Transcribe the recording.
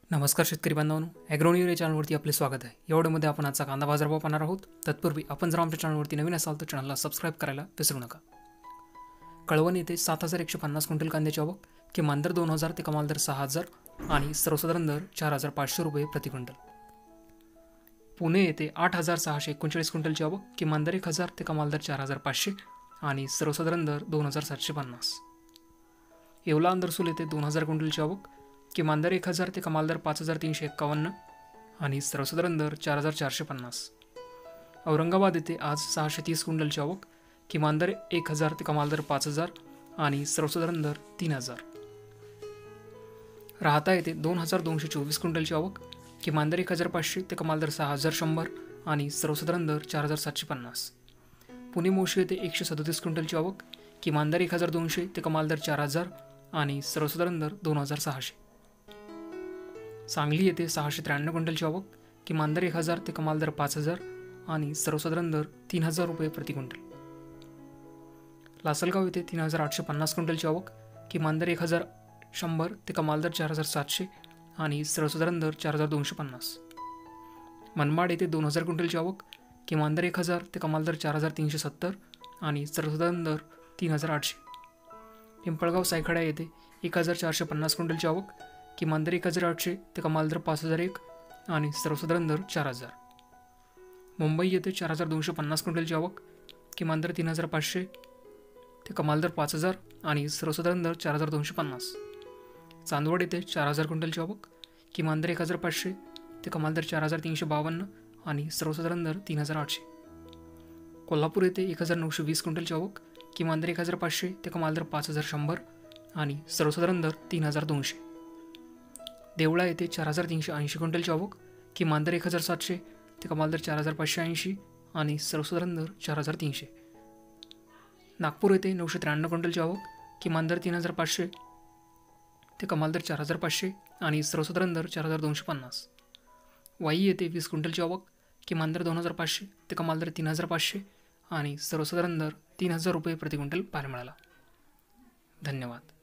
नमस्कार शेतकरी बांधवांनो, ॲग्रोनीर या चॅनलवरती आपले स्वागत आहे। या व्हिडिओमध्ये आपण आजचा कांदा बाजारभाव पाहणार आहोत। तत्पूर्वी आपण जर आमच्या चॅनलवरती नवीन असाल तर चॅनलला सबस्क्राइब करायला विसरू नका। कळवण येथे 7150 क्विंटल कांद्याची आवक, किमान दर 2000 ते कमाल दर 6000 आणि सर्वसाधारण दर 4500 रुपये प्रति क्विंटल। पुणे येथे 8639 क्विंटलची आवक, किमान दर 1000 ते कमाल दर 4500 आणि सर्वसाधारण दर 2750। येवला अंदरसूल येथे 2000 क्विंटलची आवक, किमान दर 1000 ते कमाल दर 5351 आणि सर्वसाधारण दर 4450। औरंगाबाद येथे आज 630 क्विंटलची आवक, किमान दर 1000 ते कमाल दर 5000 आणि सर्वसाधारण दर 3000। राहता येथे 2224 क्विंटलची आवक, किमान दर 1500 ते कमाल दर 6100 आणि सर्वसाधारण दर 4750। पुणे मोशी येथे 137 क्विंटलची आवक, किमान दर 1200 ते कमाल दर 4000 आणि सर्वसाधारण दर 2600। सांगली येथे 693 क्विंटलची आवक, किमान दर 1000 ते कमाल दर 5000 आणि सर्वसाधारण दर 3000 रुपये प्रति क्विंटल। लासलगाव येथे 3850 क्विंटलची आवक, किमान दर 1100 ते कमाल दर 4700 आणि सर्वसाधारण दर 4250। मनमाड येथे 2000 क्विंटलची आवक, किमान दर 1000 ते कमाल दर 4370 आणि सर्वसाधारण दर 3800। पिंपळगाव सायखडा येथे 1450 क्विंटलची आवक, किमान दर 1800 ते कमाल दर 5001 आणि सर्वसाधारण दर 4000। मुंबई येथे 4250 क्विंटलची आवक, किमान दर 3500 ते कमाल दर 5000 आणि सर्वसाधारण दर 4250। चांदवड येथे 4000 क्विंटलची आवक, किमान दर 1500 ते कमाल दर 4352 आणि सर्वसाधारण दर 3800। कोल्हापूर येथे 1920 क्विंटलची आवक, किमान दर 1500 ते कमाल दर 5100 आणि सर्वसाधारण दर 3200। देवळा येथे 4380 क्विंटलची आवक, किमान दर 1700 ते कमाल दर 4580 आणि सर्वसाधारण दर 4300। नागपूर येथे 993 क्विंटलची आवक, किमान दर 3500 ते कमाल दर 4500 आणि सर्वसाधारण दर 4250। वाई येथे 20 क्विंटलची आवक, किमान दर 2500 ते कमाल दर 3500 आणि सर्वसाधारण दर 3000 रुपये प्रति क्विंटल पाहायला मिळाला। धन्यवाद।